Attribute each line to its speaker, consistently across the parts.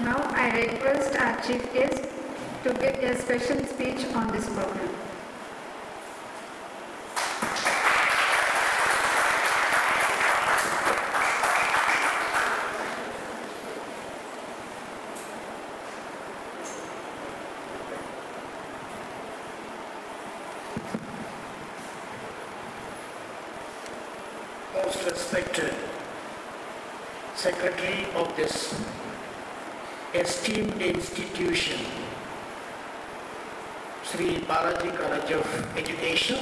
Speaker 1: Now I request our chief guest to give a special speech on this program.
Speaker 2: Most respected Secretary of this esteemed institution, Sri Balaji College of Education,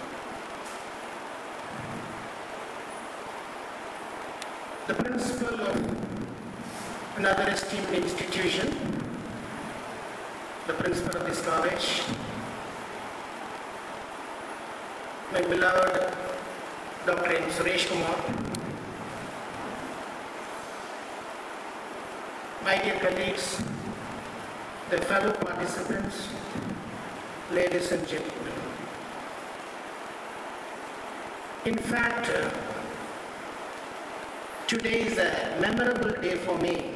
Speaker 2: the principal of another esteemed institution, the principal of this college, my beloved Dr. M. Suresh Kumar, my dear colleagues, the fellow participants, ladies and gentlemen. In fact, today is a memorable day for me.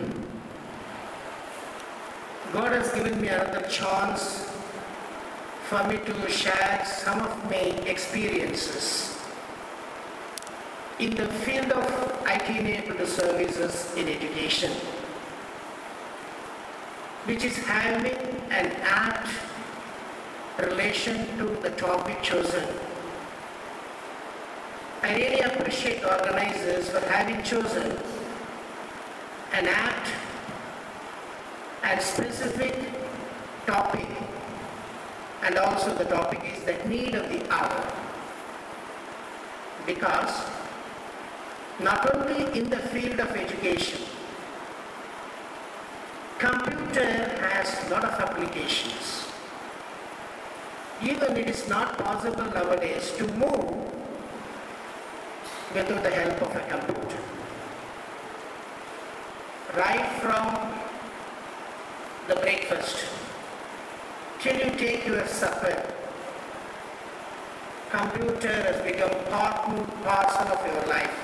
Speaker 2: God has given me another chance for me to share some of my experiences in the field of IT-enabled services in education, which is having an apt relation to the topic chosen. I really appreciate organizers for having chosen an apt and specific topic, and also the topic is the need of the hour, because not only in the field of education, computer has a lot of applications. Even it is not possible nowadays to move without the help of a computer. Right from the breakfast till you take your supper, computer has become part and parcel of your life.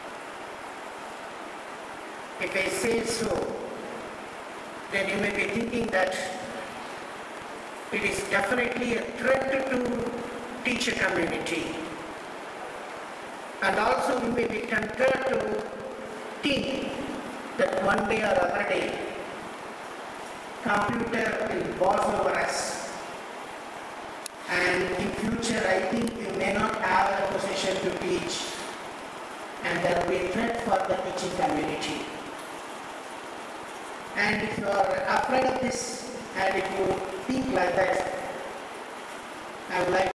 Speaker 2: If I say so, then you may be thinking that it is definitely a threat to teacher community. And also we may be tempted to think that one day or other day, computer will boss over us. And in future, I think you may not have a position to teach, and there will be a threat for the teaching community. And if you are afraid of this, and if you think like that, I would like